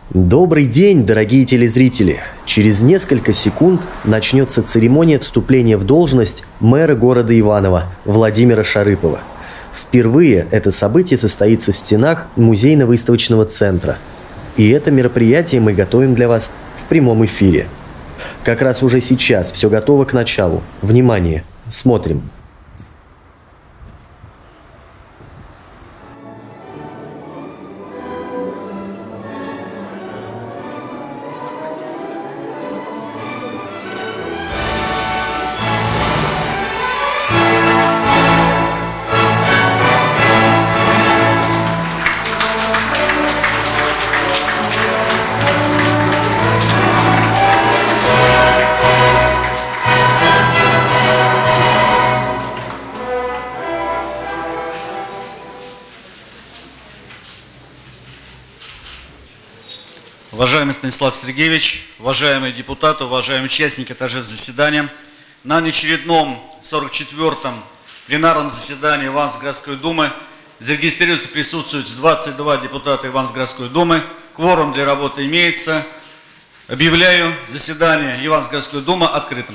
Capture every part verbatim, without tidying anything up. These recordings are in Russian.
Добрый день, дорогие телезрители! Через несколько секунд начнется церемония вступления в должность мэра города Иваново Владимира Шарыпова. Впервые это событие состоится в стенах музейно-выставочного центра. И это мероприятие мы готовим для вас в прямом эфире. Как раз уже сейчас все готово к началу. Внимание! Смотрим! Уважаемый Станислав Сергеевич, уважаемые депутаты, уважаемые участники торжественного заседания, на неочередном сорок четвёртом пленарном заседании Ивановской городской думы зарегистрируется, присутствуют двадцать два депутата Ивановской городской думы. Кворум для работы имеется. Объявляю заседание Ивановской городской думы открытым.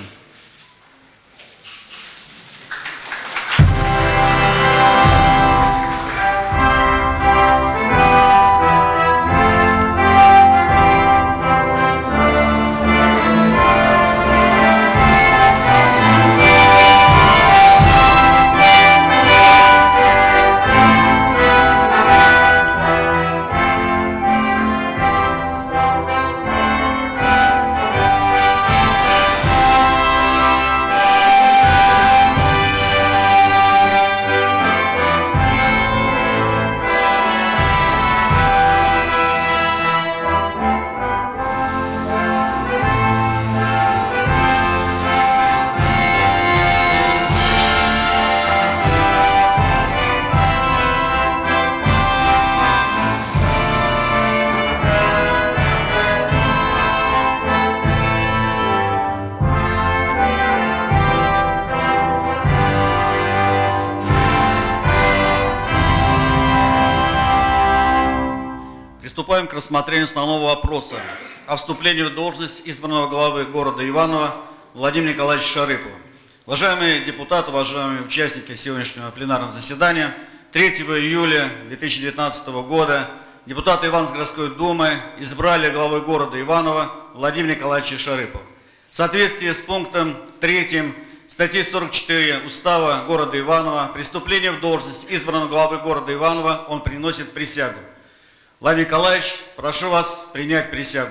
Приступаем к рассмотрению основного вопроса о вступлении в должность избранного главы города Иваново Владимира Николаевича Шарыпова. Уважаемые депутаты, уважаемые участники сегодняшнего пленарного заседания, третьего июля две тысячи девятнадцатого года депутаты Ивановской городской думы избрали главой города Иваново Владимира Николаевича Шарыпова. В соответствии с пунктом третьим статьи сорок четыре Устава города Иваново при вступлении в должность избранного главы города Иваново он приносит присягу. Владимир Николаевич, прошу вас принять присягу.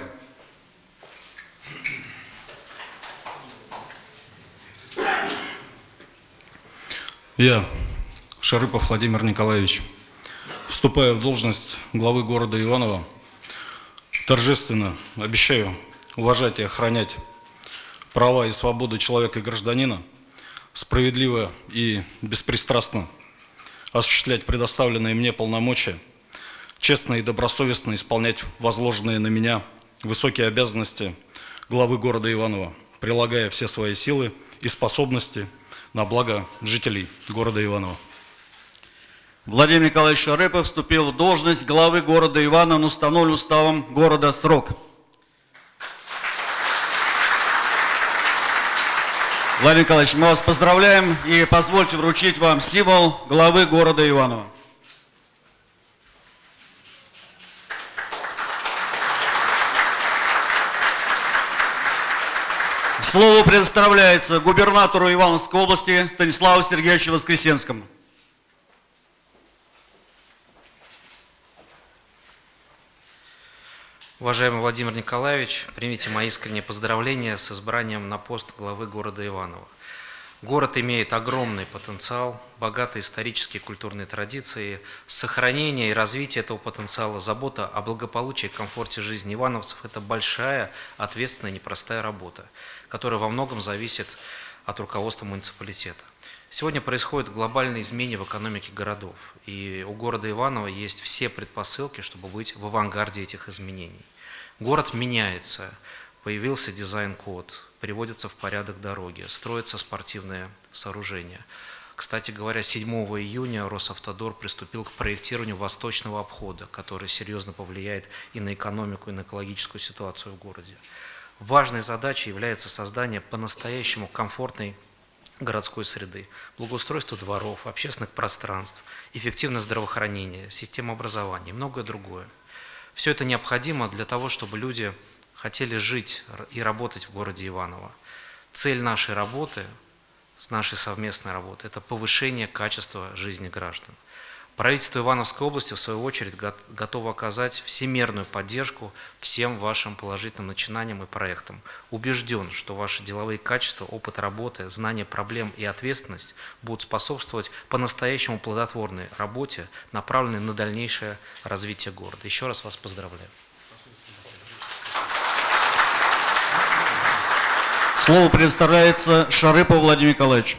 Я, Шарыпов Владимир Николаевич, вступая в должность главы города Иваново, торжественно обещаю уважать и охранять права и свободы человека и гражданина, справедливо и беспристрастно осуществлять предоставленные мне полномочия, честно и добросовестно исполнять возложенные на меня высокие обязанности главы города Иваново, прилагая все свои силы и способности на благо жителей города Иваново. Владимир Николаевич Шарыпов вступил в должность главы города Иваново на установленный уставом города срок. Владимир Николаевич, мы вас поздравляем и позвольте вручить вам символ главы города Иваново. Слово предоставляется губернатору Ивановской области Станиславу Сергеевичу Воскресенскому. Уважаемый Владимир Николаевич, примите мои искренние поздравления с избранием на пост главы города Иваново. Город имеет огромный потенциал, богатые исторические и культурные традиции. Сохранение и развитие этого потенциала, забота о благополучии и комфорте жизни ивановцев – это большая, ответственная, непростая работа, которая во многом зависит от руководства муниципалитета. Сегодня происходят глобальные изменения в экономике городов, и у города Иваново есть все предпосылки, чтобы быть в авангарде этих изменений. Город меняется, появился дизайн-код, приводятся в порядок дороги, строятся спортивные сооружения. К Кстати говоря, седьмого июня Росавтодор приступил к проектированию восточного обхода, который серьезно повлияет и на экономику, и на экологическую ситуацию в городе. Важной задачей является создание по-настоящему комфортной городской среды, благоустройство дворов, общественных пространств, эффективное здравоохранение, система образования и многое другое. Все это необходимо для того, чтобы люди хотели жить и работать в городе Иваново. Цель нашей работы, с нашей совместной работы, это повышение качества жизни граждан. Правительство Ивановской области, в свою очередь, готово оказать всемерную поддержку всем вашим положительным начинаниям и проектам. Убежден, что ваши деловые качества, опыт работы, знание проблем и ответственность будут способствовать по-настоящему плодотворной работе, направленной на дальнейшее развитие города. Еще раз вас поздравляю. Слово предоставляется Шарыпову Владимиру Николаевичу.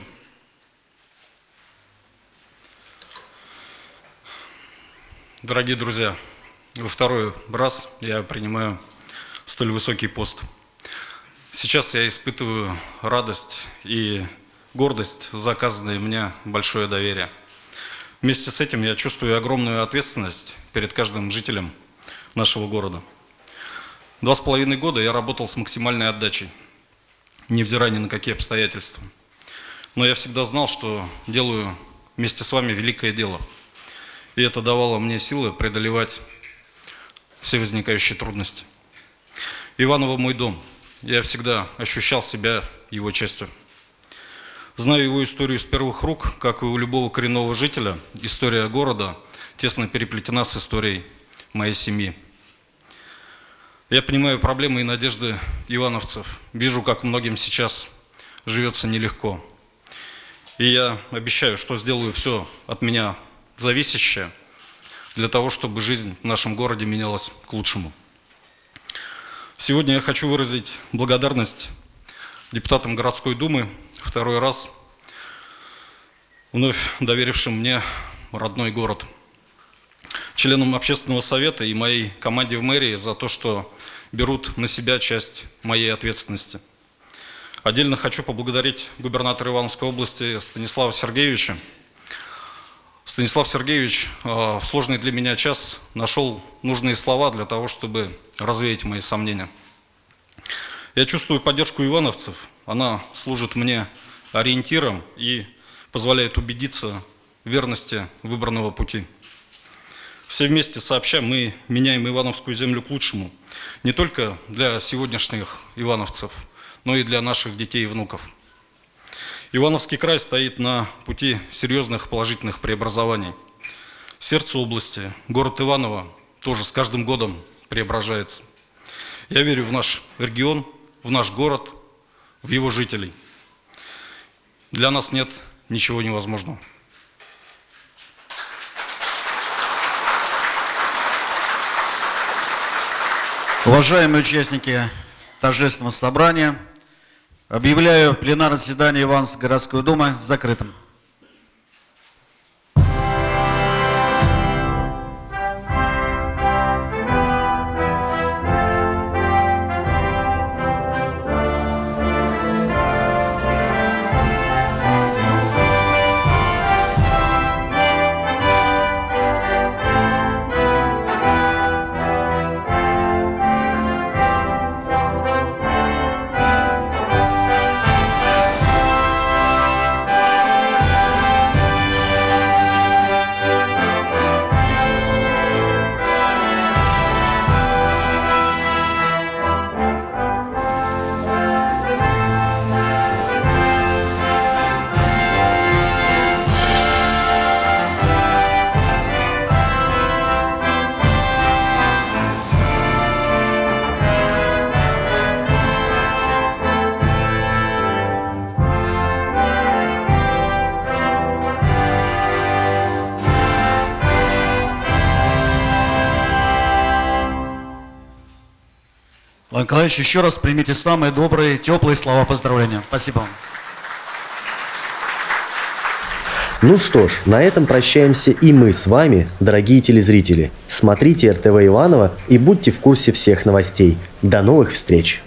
Дорогие друзья, во второй раз я принимаю столь высокий пост. Сейчас я испытываю радость и гордость за оказанное мне большое доверие. Вместе с этим я чувствую огромную ответственность перед каждым жителем нашего города. Два с половиной года я работал с максимальной отдачей, невзирая ни на какие обстоятельства. Но я всегда знал, что делаю вместе с вами великое дело. И это давало мне силы преодолевать все возникающие трудности. Иваново мой дом. Я всегда ощущал себя его частью. Знаю его историю с первых рук, как и у любого коренного жителя. История города тесно переплетена с историей моей семьи. Я понимаю проблемы и надежды ивановцев. Вижу, как многим сейчас живется нелегко. И я обещаю, что сделаю все от меня зависящее для того, чтобы жизнь в нашем городе менялась к лучшему. Сегодня я хочу выразить благодарность депутатам городской думы, второй раз вновь доверившим мне родной город, членам общественного совета и моей команде в мэрии за то, что берут на себя часть моей ответственности. Отдельно хочу поблагодарить губернатора Ивановской области Станислава Сергеевича. Станислав Сергеевич в сложный для меня час нашел нужные слова для того, чтобы развеять мои сомнения. Я чувствую поддержку ивановцев, она служит мне ориентиром и позволяет убедиться в верности выбранного пути. Все вместе сообща мы меняем Ивановскую землю к лучшему, не только для сегодняшних ивановцев, но и для наших детей и внуков. Ивановский край стоит на пути серьезных положительных преобразований. Сердце области, город Иваново, тоже с каждым годом преображается. Я верю в наш регион, в наш город, в его жителей. Для нас нет ничего невозможного. Уважаемые участники торжественного собрания, объявляю пленарное заседание Ивановской городской думы закрытым. Владимир Николаевич, еще раз примите самые добрые, теплые слова поздравления. Спасибо вам. Ну что ж, на этом прощаемся и мы с вами, дорогие телезрители. Смотрите эр тэ вэ Иваново и будьте в курсе всех новостей. До новых встреч!